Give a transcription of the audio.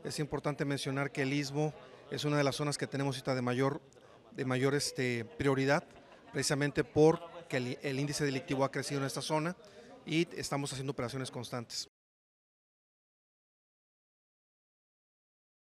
Es importante mencionar que el Istmo es una de las zonas que tenemos ahorita de mayor prioridad, precisamente porque el índice delictivo ha crecido en esta zona y estamos haciendo operaciones constantes.